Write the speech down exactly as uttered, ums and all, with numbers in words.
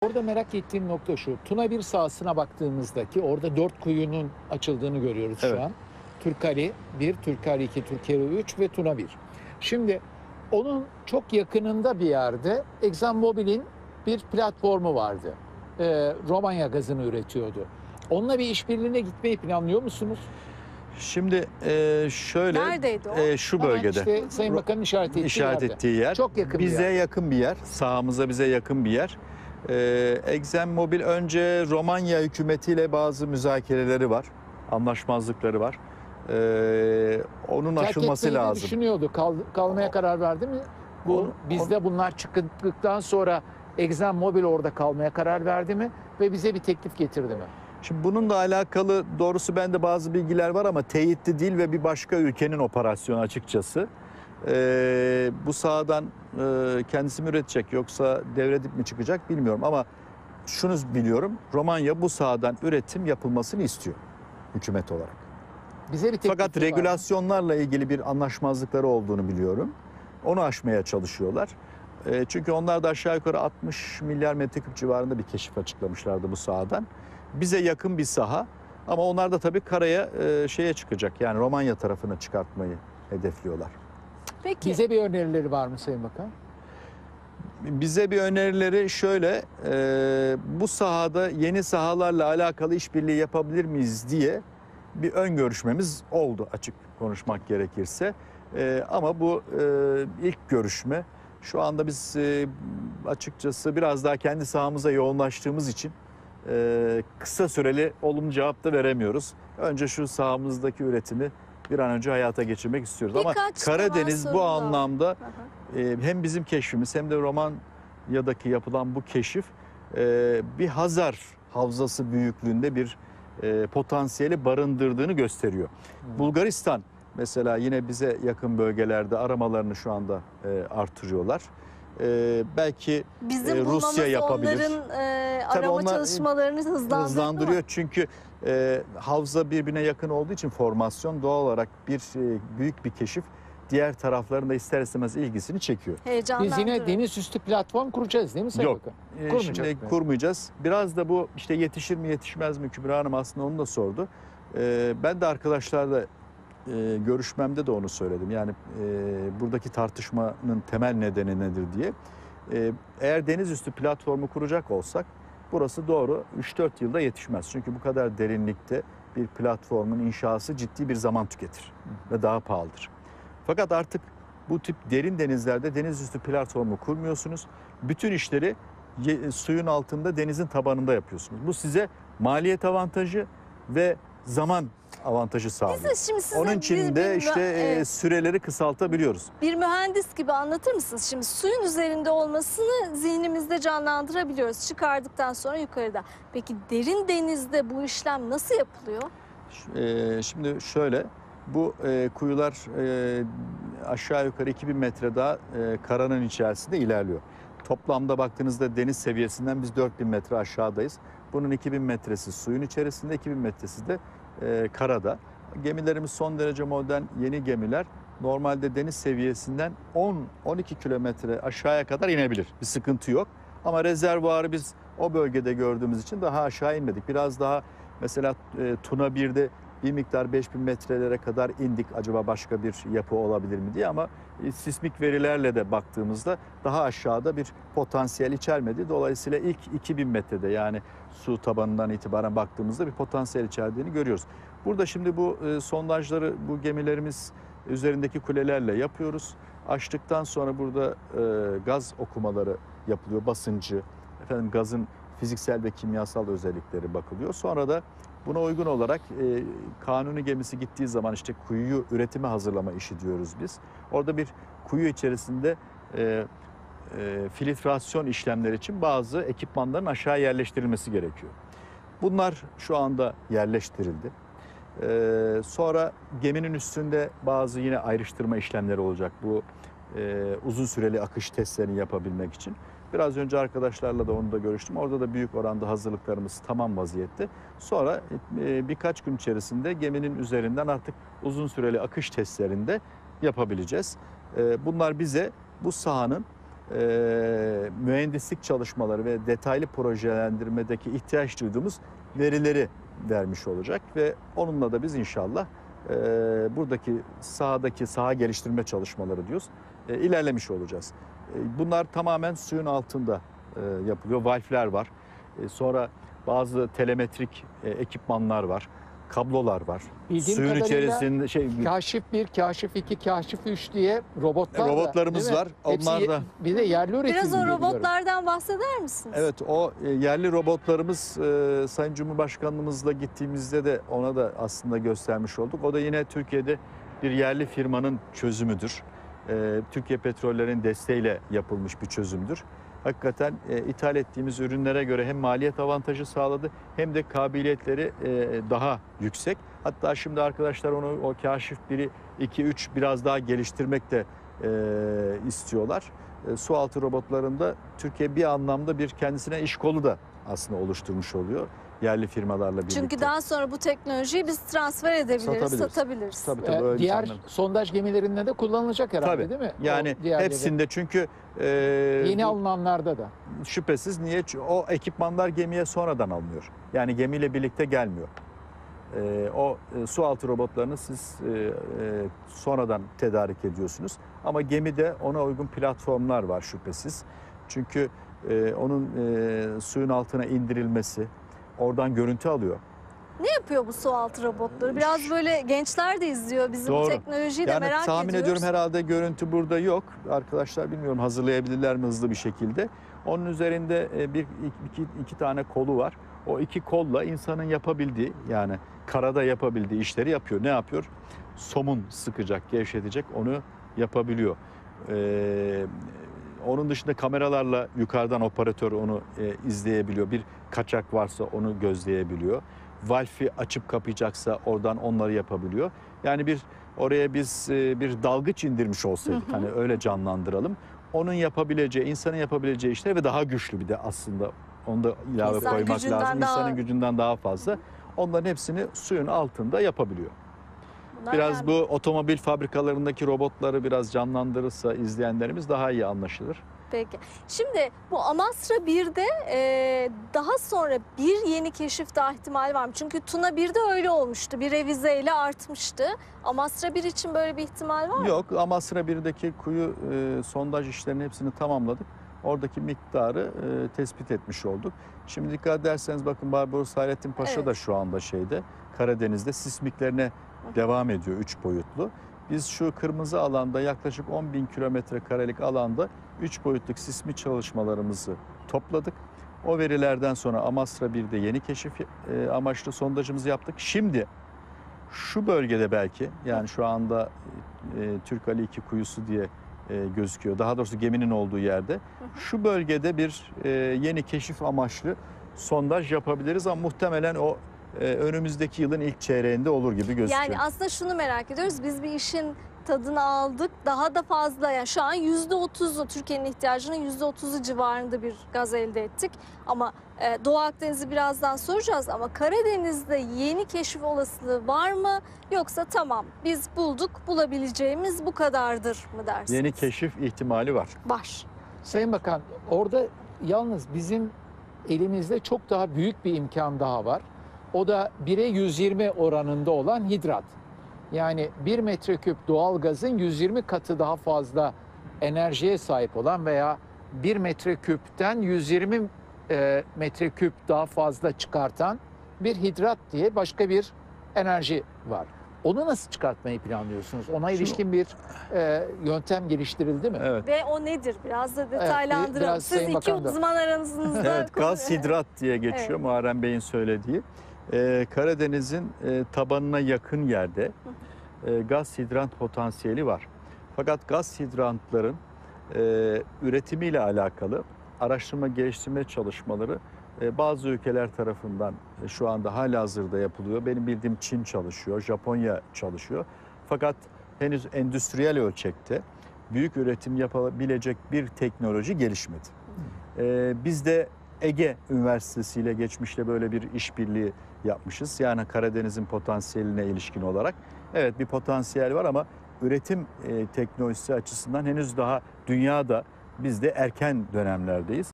Orada merak ettiğim nokta şu. Tuna bir sahasına baktığımızda ki orada dört kuyunun açıldığını görüyoruz Evet. şu an. Türkali bir, Türkali iki, Türkali üç ve Tuna bir. Şimdi onun çok yakınında bir yerde ExxonMobil'in bir platformu vardı. Ee, Romanya gazını üretiyordu. Onunla bir işbirliğine gitmeyi planlıyor musunuz? Şimdi e, şöyle Neredeydi o? e, şu Hemen bölgede işte Sayın Bakan'ın işaret ettiği işaret yerde. ettiği yer. Çok yakın bir bize yer. yakın bir yer. Sahamıza bize yakın bir yer. E, ExxonMobil önce Romanya hükümetiyle bazı müzakereleri var. Anlaşmazlıkları var. E, onun Terk aşılması etmeyi de lazım. düşünüyordu. Kal, kalmaya karar verdi mi? Bu Onu- bizde bunlar çıktıktan sonra ExxonMobil orada kalmaya karar verdi mi ve bize bir teklif getirdi mi? Şimdi bununla alakalı doğrusu bende bazı bilgiler var ama teyitli değil ve bir başka ülkenin operasyonu açıkçası. Ee, bu sahadan e, kendisi mi üretecek yoksa devredip mi çıkacak bilmiyorum ama şunu biliyorum, Romanya bu sahadan üretim yapılmasını istiyor hükümet olarak. Bize bir teklif Fakat regülasyonlarla ilgili bir anlaşmazlıkları olduğunu biliyorum. Onu aşmaya çalışıyorlar. E, çünkü onlar da aşağı yukarı altmış milyar metreküp civarında bir keşif açıklamışlardı bu sahadan. Bize yakın bir saha ama onlar da tabii karaya e, şeye çıkacak, yani Romanya tarafına çıkartmayı hedefliyorlar. Peki. Bize bir önerileri var mı Sayın Bakan? Bize bir önerileri şöyle, e, bu sahada yeni sahalarla alakalı işbirliği yapabilir miyiz diye bir ön görüşmemiz oldu açık konuşmak gerekirse. E, ama bu e, ilk görüşme. Şu anda biz e, açıkçası biraz daha kendi sahamıza yoğunlaştığımız için e, kısa süreli olumlu cevap da veremiyoruz. Önce şu sahamızdaki üretimi bir an önce hayata geçirmek istiyoruz. Birkaç Ama Karadeniz temel bu sorun daha. anlamda Hı hı. e, hem bizim keşfimiz hem de Romanya'daki yapılan bu keşif e, bir Hazar havzası büyüklüğünde bir e, potansiyeli barındırdığını gösteriyor. Hmm. Bulgaristan mesela yine bize yakın bölgelerde aramalarını şu anda e, artırıyorlar. E, belki Bizim e, bulmamız Rusya yapabilir. onların e, Tabii arama onlar çalışmalarını hızlandırdı hızlandırıyor mı? çünkü e, havza birbirine yakın olduğu için formasyon doğal olarak bir e, büyük bir keşif diğer tarafların da ister istemez ilgisini çekiyor. Biz Heyecanlandırıyor. yine deniz üstü platform kuracağız değil mi Sayın Yok. Bakan? E, Kurmayacak şimdi mı? kurmayacağız. Biraz da bu işte yetişir mi yetişmez mi Kübra Hanım aslında onu da sordu. E, ben de arkadaşlarla e, görüşmemde de onu söyledim. Yani e, buradaki tartışmanın temel nedeni nedir diye. E, eğer deniz üstü platformu kuracak olsak burası doğru üç dört yılda yetişmez. Çünkü bu kadar derinlikte bir platformun inşası ciddi bir zaman tüketir ve daha pahalıdır. Fakat artık bu tip derin denizlerde deniz üstü platformu kurmuyorsunuz. Bütün işleri ye- suyun altında, denizin tabanında yapıyorsunuz. Bu size maliyet avantajı ve zaman avantajı sağlıyor. Bize şimdi size Onun için bir- de bir- işte e, evet. süreleri kısaltabiliyoruz. Bir mühendis gibi anlatır mısınız? Şimdi suyun üzerinde olmasını zihnimizde canlandırabiliyoruz. Çıkardıktan sonra yukarıda. Peki derin denizde bu işlem nasıl yapılıyor? Ee, şimdi şöyle, bu e, kuyular e, aşağı yukarı iki bin metre daha e, karanın içerisinde ilerliyor. Toplamda baktığınızda deniz seviyesinden biz dört bin metre aşağıdayız. Bunun iki bin metresi suyun içerisinde, iki bin metresi de e, karada. Gemilerimiz son derece modern yeni gemiler. Normalde deniz seviyesinden on on iki kilometre aşağıya kadar inebilir. Bir sıkıntı yok. Ama rezervuarı biz o bölgede gördüğümüz için daha aşağı inmedik. Biraz daha mesela e, Tuna birde bir miktar beş bin metrelere kadar indik. Acaba başka bir yapı olabilir mi diye ama e, sismik verilerle de baktığımızda daha aşağıda bir potansiyel içermedi. Dolayısıyla ilk iki bin metrede yani su tabanından itibaren baktığımızda bir potansiyel içerdiğini görüyoruz. Burada şimdi bu e, sondajları bu gemilerimiz üzerindeki kulelerle yapıyoruz. Açtıktan sonra burada e, gaz okumaları yapılıyor. Basıncı, efendim gazın fiziksel ve kimyasal özellikleri bakılıyor. Sonra da buna uygun olarak e, kanuni gemisi gittiği zaman işte kuyuyu üretime hazırlama işi diyoruz biz. Orada bir kuyu içerisinde e, e, filtrasyon işlemleri için bazı ekipmanların aşağı yerleştirilmesi gerekiyor. Bunlar şu anda yerleştirildi. Ee, sonra geminin üstünde bazı yine ayrıştırma işlemleri olacak. Bu e, uzun süreli akış testlerini yapabilmek için. Biraz önce arkadaşlarla da onu da görüştüm. Orada da büyük oranda hazırlıklarımız tamam vaziyette. Sonra e, birkaç gün içerisinde geminin üzerinden artık uzun süreli akış testlerinde yapabileceğiz. E, bunlar bize bu sahanın e, mühendislik çalışmaları ve detaylı projelendirmedeki ihtiyaç duyduğumuz verileri vermiş olacak ve onunla da biz inşallah e, buradaki sahadaki saha geliştirme çalışmaları diyoruz e, ilerlemiş olacağız. E, bunlar tamamen suyun altında e, yapılıyor. Valfler var. E, sonra bazı telemetrik e, ekipmanlar var. Kablolar var. Bildiğim Suyun kadarıyla içerisinde şey Kaşif bir, Kaşif iki, Kaşif üç diye robotlar da, robotlarımız değil mi? var. Hepsi Onlar ye- da bir de yerli üretim. Biraz o diye biliyorum. robotlardan bahseder misiniz? evet o e, yerli robotlarımız e, Sayın Cumhurbaşkanımızla gittiğimizde de ona da aslında göstermiş olduk. O da yine Türkiye'de bir yerli firmanın çözümüdür. E, Türkiye Petroller'in desteğiyle yapılmış bir çözümdür. Hakikaten e, ithal ettiğimiz ürünlere göre hem maliyet avantajı sağladı hem de kabiliyetleri e, daha yüksek. Hatta şimdi arkadaşlar onu o Kaşif biri, iki, üç biraz daha geliştirmek de e, istiyorlar. E, su altı robotlarında Türkiye bir anlamda bir kendisine iş kolu da aslında oluşturmuş oluyor yerli firmalarla birlikte. Çünkü daha sonra bu teknolojiyi biz transfer edebiliriz, Satabiliriz. satabiliriz. Tabii, Ee, tabii, öyle diğer imkanlar. sondaj gemilerinde de kullanılacak herhalde Tabii. değil mi? Yani O diğerleri. hepsinde çünkü e, Yeni bu- alınanlarda da. şüphesiz niye? Çünkü o ekipmanlar gemiye sonradan alınıyor. Yani gemiyle birlikte gelmiyor. Ee, o e, su altı robotlarını siz e, e, sonradan tedarik ediyorsunuz. Ama gemide ona uygun platformlar var şüphesiz. Çünkü e, onun e, suyun altına indirilmesi, oradan görüntü alıyor. Ne yapıyor bu su altı robotları? Biraz böyle gençler de izliyor. Bizim bu Doğru. teknolojiyi de Yani merak tahmin ediyoruz. ediyorum herhalde görüntü burada yok. Arkadaşlar bilmiyorum hazırlayabilirler mi hızlı bir şekilde. Onun üzerinde e, bir iki, iki tane kolu var. O iki kolla insanın yapabildiği yani karada yapabildiği işleri yapıyor. Ne yapıyor? Somun sıkacak, gevşetecek onu yapabiliyor. Ee, onun dışında kameralarla yukarıdan operatör onu e, izleyebiliyor. Bir kaçak varsa onu gözleyebiliyor. Valfi açıp kapayacaksa oradan onları yapabiliyor. Yani bir oraya biz e, bir dalgıç indirmiş olsaydık hani öyle canlandıralım. Onun yapabileceği, insanın yapabileceği işler ve daha güçlü bir de aslında onu da ilave İnsan koymak gücünden lazım. daha- İnsanın gücünden daha fazla. Onların hepsini suyun altında yapabiliyor. Bunlar Biraz yani- bu otomobil fabrikalarındaki robotları biraz canlandırırsa izleyenlerimiz daha iyi anlaşılır. Peki. Şimdi bu Amasra birde e, daha sonra bir yeni keşif daha ihtimali var mı? Çünkü Tuna birde öyle olmuştu. Bir revizeyle artmıştı. Amasra bir için böyle bir ihtimal var mı? Yok, Amasra birdeki kuyu e, sondaj işlerinin hepsini tamamladık. Oradaki miktarı e, tespit etmiş olduk. Şimdi dikkat ederseniz bakın Barbaros Hayrettin Paşa Evet. da şu anda şeyde Karadeniz'de sismiklerine devam ediyor üç boyutlu. Biz şu kırmızı alanda yaklaşık on bin kilometre karelik alanda üç boyutluk sismi çalışmalarımızı topladık. O verilerden sonra Amasra birde yeni keşif e, amaçlı sondajımızı yaptık. Şimdi şu bölgede belki yani şu anda e, Türk Ali iki kuyusu diye e, gözüküyor. Daha doğrusu geminin olduğu yerde. Şu bölgede bir e, yeni keşif amaçlı sondaj yapabiliriz ama muhtemelen o e, önümüzdeki yılın ilk çeyreğinde olur gibi gözüküyor. Yani aslında şunu merak ediyoruz. Biz bir işin tadını aldık. Daha da fazla yani şu an yüzde otuzu Türkiye'nin ihtiyacının yüzde otuzu civarında bir gaz elde ettik. Ama e, Doğu Akdeniz'i birazdan soracağız ama Karadeniz'de yeni keşif olasılığı var mı? Yoksa tamam biz bulduk bulabileceğimiz bu kadardır mı dersiniz? Yeni keşif ihtimali var. Var. Sayın Bakan, orada yalnız bizim elimizde çok daha büyük bir imkan daha var. O da bire yüz yirmi oranında olan hidrat. Yani bir metreküp doğal gazın yüz yirmi katı daha fazla enerjiye sahip olan veya bir metreküpten yüz yirmi e, metreküp daha fazla çıkartan bir hidrat diye başka bir enerji var. Onu nasıl çıkartmayı planlıyorsunuz? Ona ilişkin bir e, yöntem geliştirildi mi? Evet. Ve o nedir? Biraz da detaylandıralım. biraz Siz Sayın iki Bakan da- uzman aranızda. Evet, gaz hidrat diye geçiyor Evet. Muharrem Bey'in söylediği. Ee, Karadeniz'in e, tabanına yakın yerde e, gaz hidrant potansiyeli var. Fakat gaz hidrantların e, üretimiyle alakalı araştırma geliştirme çalışmaları e, bazı ülkeler tarafından e, şu anda halihazırda yapılıyor. Benim bildiğim Çin çalışıyor, Japonya çalışıyor. Fakat henüz endüstriyel ölçekte büyük üretim yapabilecek bir teknoloji gelişmedi. E, biz de Ege Üniversitesi ile geçmişte böyle bir işbirliği yapmışız. Yani Karadeniz'in potansiyeline ilişkin olarak. Evet bir potansiyel var ama üretim e, teknolojisi açısından henüz daha dünyada Biz de erken dönemlerdeyiz.